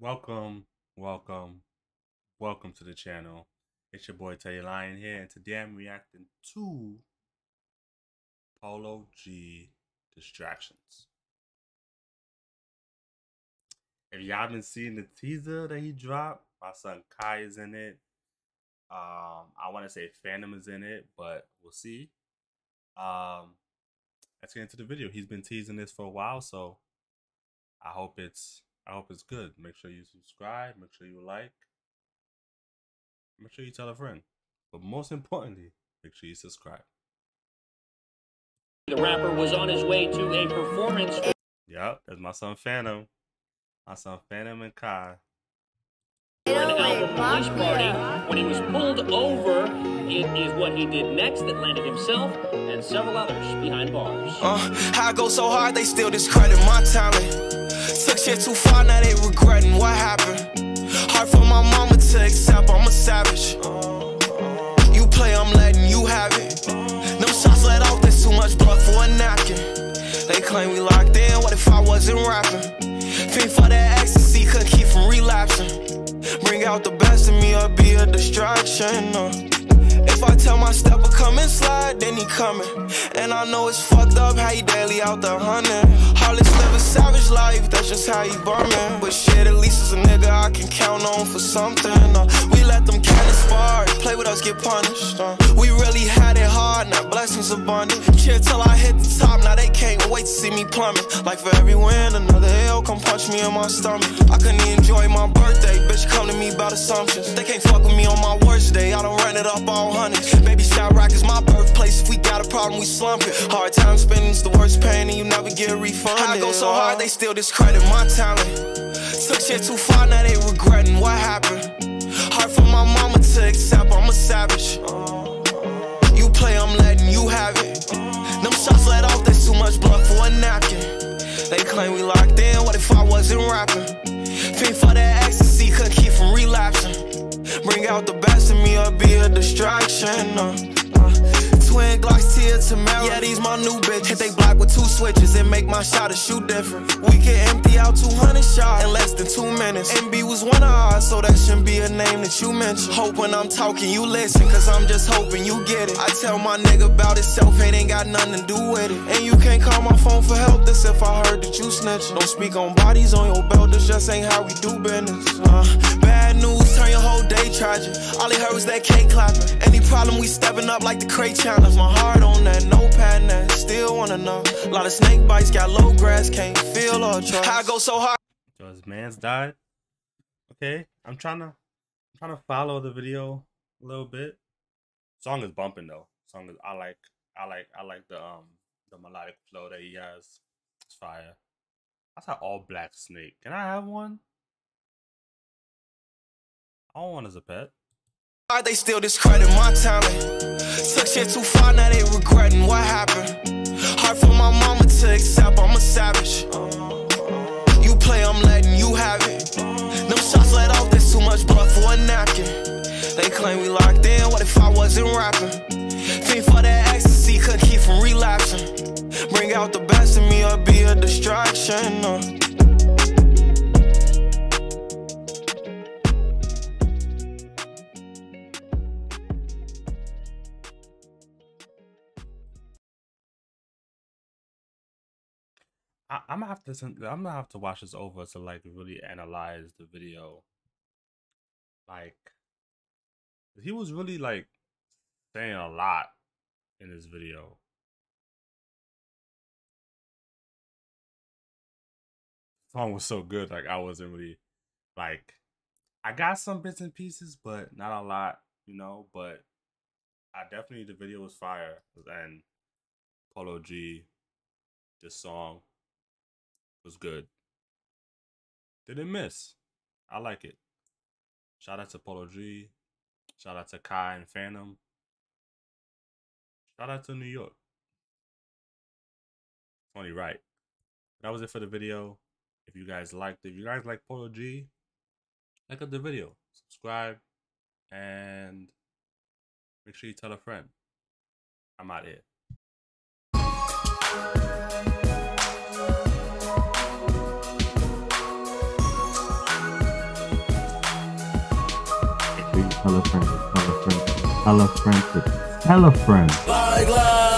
Welcome to the channel. It's your boy Teddy Lion here, and today I'm reacting to Polo G Distractions. If you haven't seen the teaser that he dropped, my son Kai is in it. I want to say Phantom is in it, but we'll see. Let's get into the video. He's been teasing this for a while, so I hope it's good. Make sure you subscribe, make sure you like, make sure you tell a friend. But most importantly, make sure you subscribe. The rapper was on his way to a performance. Yep, that's my son Phantom. My son Phantom and Kai. For an album release party. When he was pulled over, it is what he did next that landed himself and several others behind bars. I go so hard, they still discredit my talent. Took shit too far, now they regretting what happened. Hard for my mama to accept, I'm a savage. You play, I'm letting you have it. Them shots let off, there's too much blood for a napkin. They claim we locked in, what if I wasn't rapping? Fiend for that ecstasy, couldn't keep from relapsing. Bring out the best in me or be a distraction. If I tell my stepper come and slide, then he coming. And I know it's fucked up how he daily out there hunting. Heartless live a savage life, that's just how he burning. But shit, at least as a nigga I can count on for something. We let them cannons spark, play with us, get punished. We really had it hard, now blessings abundant. Chill till I hit the top, now they can't wait to see me plummet. Like for every win, another L come punch me in my stomach. I couldn't enjoy my birthday, bitch come to me about assumptions. They can't fuck with me on my worst day, I don't run it up all hundreds. Baby Shot Rock is my birthplace, if we got a problem we slump it. Hard time spending's the worst pain and you never get refunded. I go so hard they still discredit my talent. Took shit too far, now they regretting what happened. Hard for my mama to accept, I'm a savage. You play, I'm letting you have it. Them shots let off, there's too much blood for a napkin. They claim we locked in, what if I wasn't rapping? Fiend for that ecstasy, couldn't keep from relapsing. Bring out the best in me or be a distraction. Twin Glocks, tear to marrow. Yeah, these my new bitches. Hit they block with 2 switches and make my shot a shoot different. We can empty out 200 shots in less than 2 minutes. MB was one of ours, so that shouldn't be a name that you mention. Hope when I'm talking you listen, cause I'm just hoping you get it. I tell my nigga about himself, ain't got nothing to do with it. And you can't call my phone for help, this if I heard that you snitching. Don't speak on bodies on your belt, this just ain't how we do business. Bad news, turn your whole day tragic. All he heard was that cake clapping. Any problem, we stepping up like the crate challenge. My heart on that notepad, now still wanna know. A lot of snake bites, got low grass, can't feel or trust. I go so hard. So his man's died. Okay, I'm trying to follow the video a little bit. Song is bumping though. Song is I like the melodic flow that he has. It's fire. That's an all black snake. Can I have one? I want one as a pet. They still discredit my talent. Took shit too far, now they regretting what happened. Hard for my mama to accept, I'm a savage. You play, I'm letting you have it. Them shots let off, there's too much blood for a napkin. They claim we locked in, what if I wasn't rapping? Fiend for that ecstasy, couldn't keep from relapsing. Bring out the best in me or be a distraction. I'm gonna have to watch this over to like really analyze the video. Like, he was really like saying a lot in this video. The song was so good, like I wasn't really like, I got some bits and pieces, but not a lot, you know. But I definitely, the video was fire, and Polo G, this song was good. Didn't miss. I like it. Shout out to Polo G. Shout out to Kai and Phantom. Shout out to New York. It's only right. That was it for the video. If you guys like Polo G, like the video, subscribe, and make sure you tell a friend. I'm out here. Hella friendship. Hella friendship. Hella friends. Like love.